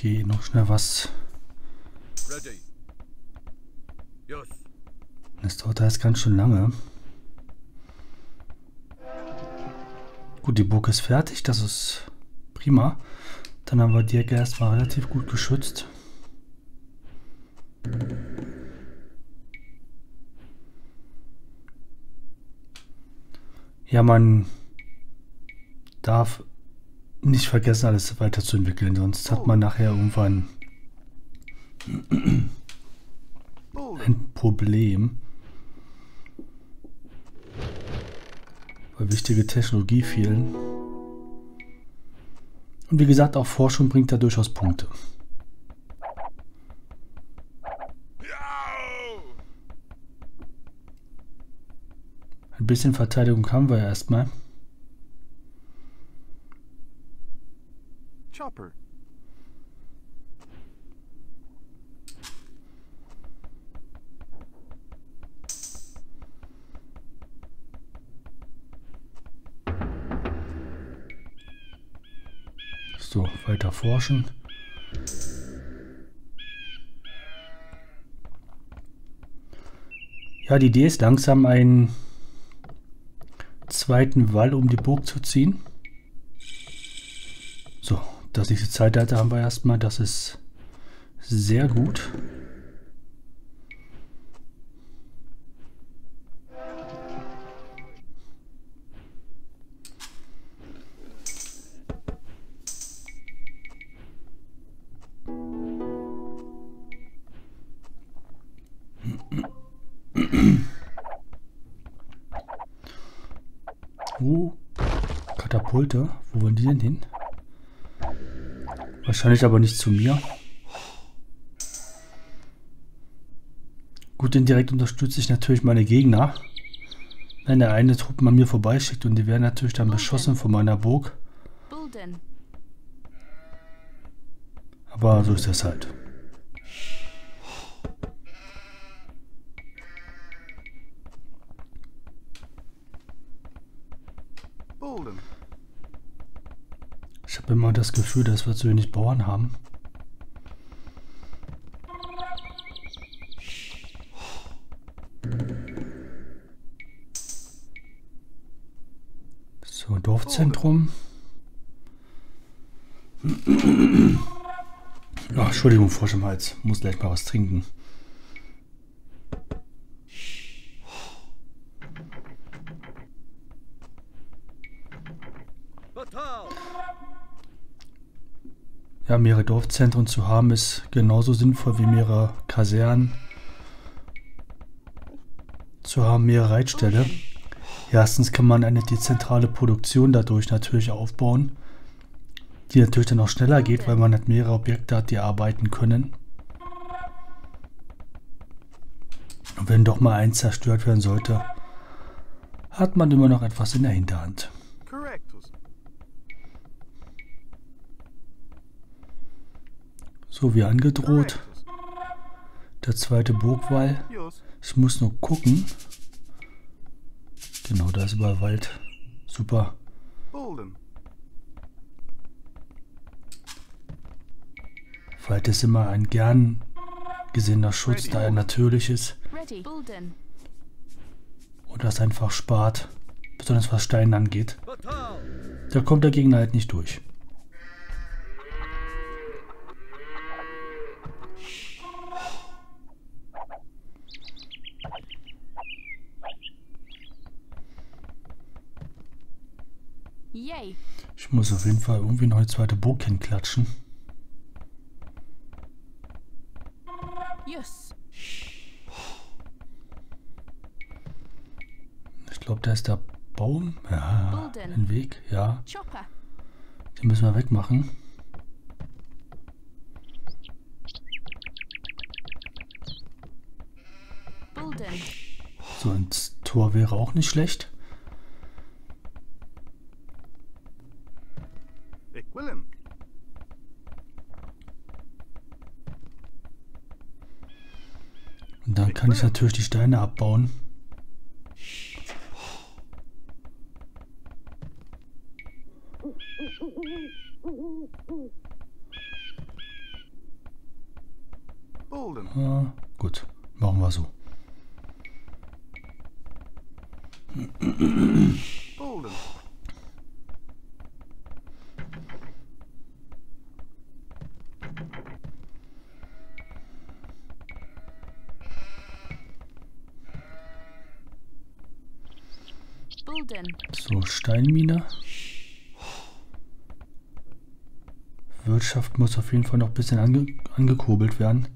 Okay, noch schnell was. Das dauert jetzt ganz schön lange. Gut, die Burg ist fertig, das ist prima. Dann haben wir die Ecke erstmal relativ gut geschützt. Ja, man darf nicht vergessen, alles weiterzuentwickeln, sonst hat man nachher irgendwann ein Problem. Weil wichtige Technologie fehlen. Und wie gesagt, auch Forschung bringt da durchaus Punkte. Ein bisschen Verteidigung haben wir ja erstmal. Chopper. So, weiter forschen. Ja, die Idee ist langsam einen zweiten Wall um die Burg zu ziehen. So, das nächste Zeitalter haben wir erstmal. Das ist sehr gut. Katapulte. Wo wollen die denn hin? Wahrscheinlich aber nicht zu mir. Gut, indirekt unterstütze ich natürlich meine Gegner. Wenn der eine Truppen an mir vorbeischickt und die werden natürlich dann beschossen von meiner Burg. Aber so ist das halt. Ich habe immer das Gefühl, dass wir zu wenig Bauern haben. So, Dorfzentrum. Oh, Entschuldigung, Frosch im Hals. Muss gleich mal was trinken. Ja, mehrere Dorfzentren zu haben ist genauso sinnvoll wie mehrere Kasernen zu haben, mehrere Reitställe. Erstens kann man eine dezentrale Produktion dadurch natürlich aufbauen, die natürlich dann auch schneller geht, weil man halt mehrere Objekte hat, die arbeiten können. Und wenn doch mal eins zerstört werden sollte, hat man immer noch etwas in der Hinterhand. So wie angedroht. Der zweite Burgwall. Ich muss nur gucken. Genau, da ist überall Wald. Super. Wald ist immer ein gern gesehener Schutz, da er natürlich ist. Und das einfach spart. Besonders was Steine angeht. Da kommt der Gegner halt nicht durch. Ich muss auf jeden Fall irgendwie noch eine zweite Burg hinklatschen. Ich glaube, da ist der Baum. Ja, ein Weg. Ja. Den müssen wir wegmachen. So, ins Tor wäre auch nicht schlecht. Und dann kann ich natürlich die Steine abbauen. Gut, machen wir so. So, Steinmine. Wirtschaft muss auf jeden Fall noch ein bisschen angekurbelt werden.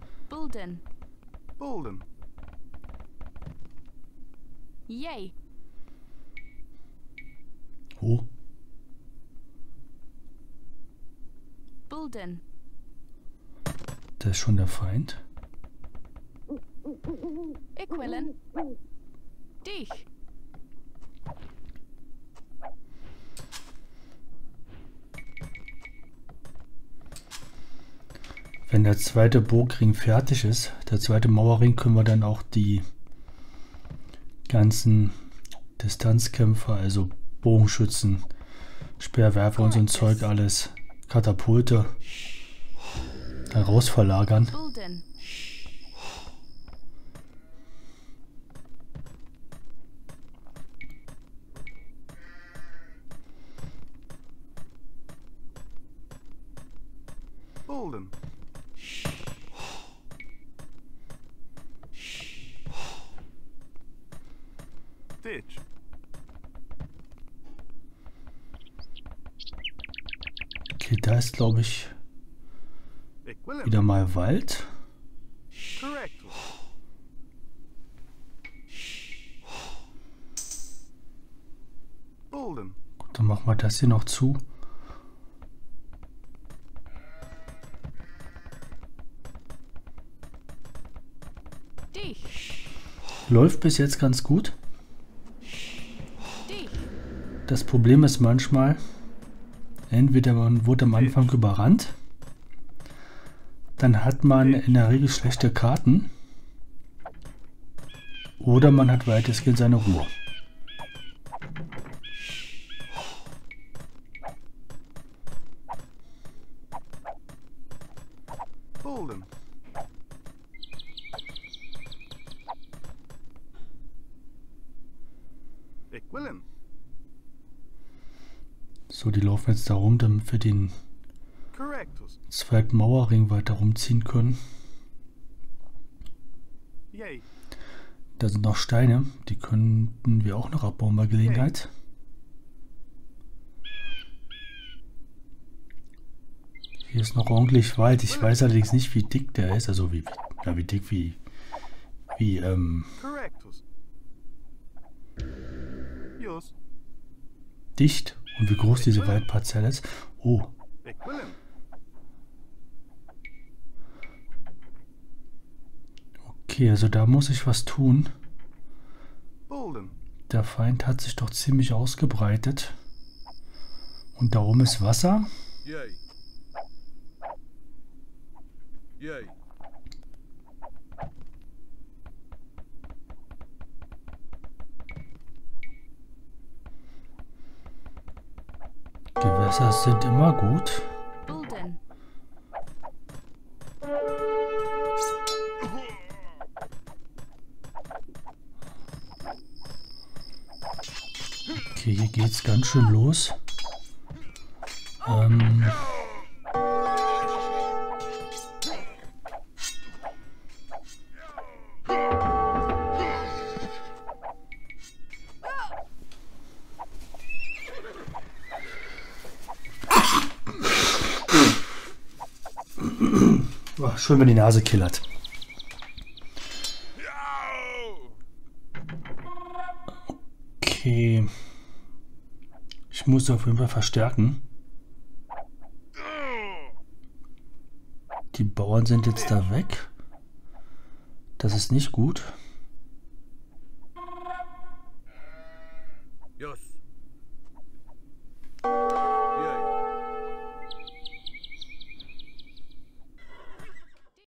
Yay. Oh. Das ist schon der Feind. Equilin. Dich. Wenn der zweite Burgring fertig ist, der zweite Mauerring, können wir dann auch die ganzen Distanzkämpfer, also Bogenschützen, Speerwerfer und so ein Zeug alles, Katapulte, dann raus verlagern. Okay, da ist, glaube ich, wieder mal Wald. Gut, dann machen wir das hier noch zu. Läuft bis jetzt ganz gut. Das Problem ist manchmal, entweder man wurde am Anfang überrannt, dann hat man in der Regel schlechte Karten, oder man hat weitestgehend seine Ruhe. So, die laufen jetzt da rum, damit wir den zweiten Mauerring weiter rumziehen können. Da sind noch Steine, die könnten wir auch noch abbauen bei Gelegenheit. Hier ist noch ordentlich Wald. Ich weiß allerdings nicht, wie dick der ist. Also wie dick, wie dicht und wie groß diese Waldparzelle ist. Oh. Okay, also da muss ich was tun. Der Feind hat sich doch ziemlich ausgebreitet. Und da oben ist Wasser. Gewässer sind immer gut. Okay, hier geht's ganz schön los. Schön, wenn die Nase killert. Okay. Ich muss auf jeden Fall verstärken. Die Bauern sind jetzt da weg. Das ist nicht gut.